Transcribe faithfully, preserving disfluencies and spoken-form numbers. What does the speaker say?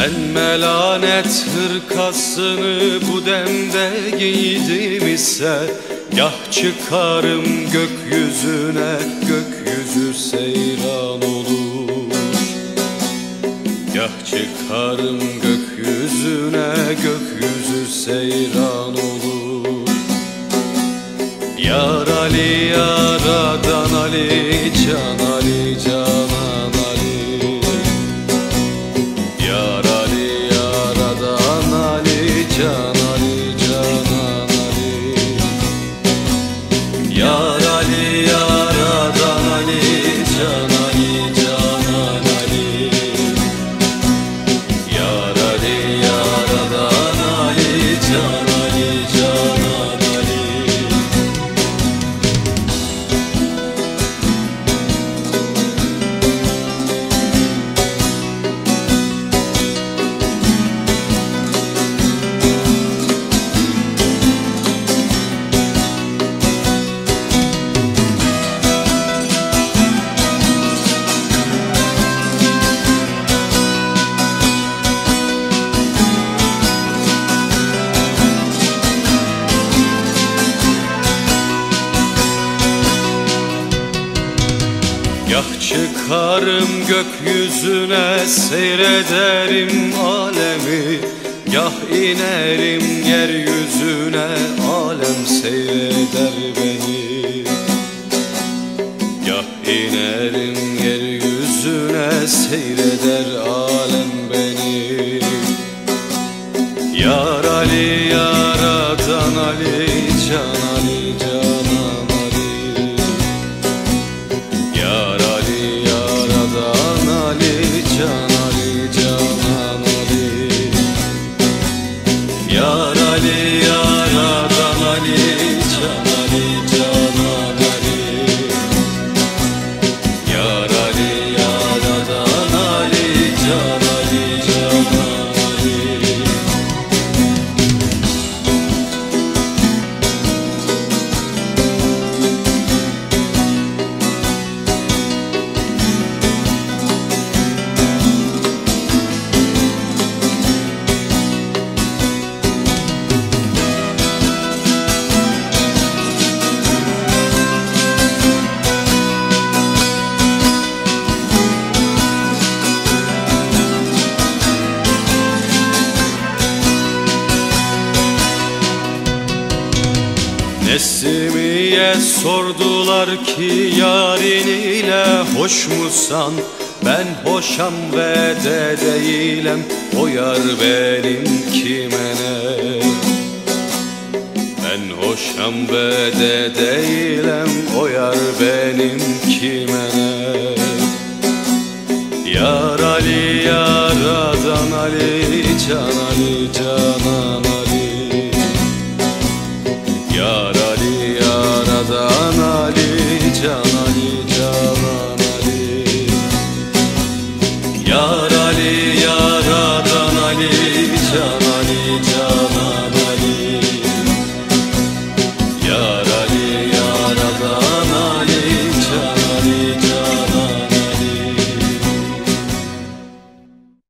Ben melanet hırkasını bu demde giydim ise, gah çıkarım gökyüzüne, gökyüzü seyran olur. Gah çıkarım gökyüzüne, gökyüzü seyran olur. Yar Ali yaradan Ali, can Ali canan Ali. Yar Ali yaradan Ali, can Ali canan Ali. Yar Ali yaradan Ali, can Ali canan Ali. Yar Ali yaradan Ali, can Ali canan Ali. Gah çıkarım gökyüzüne, seyrederim alemi. Gah inerim yeryüzüne, alem seyreder beni. Gah inerim yeryüzüne, seyreder alem beni. Yar Ali yaradan Ali, can Ali canan Ali. Yar Ali yaradan Ali, can Ali canan Ali. Yar Ali yaradan Ali, can Ali canan Ali. Yar Ali yaradan Ali, can Ali canan Ali. Nesimiye sordular ki yarın ile hoş musan? Ben hoşam ve de değilim, o yar benim kime ne? Ben hoşam ve de değilim, o yar benim kime ne? Yar Ali yaradan Ali, can Ali canan Ali. Yar Ali yaradan Ali, can Ali canan Ali. Yar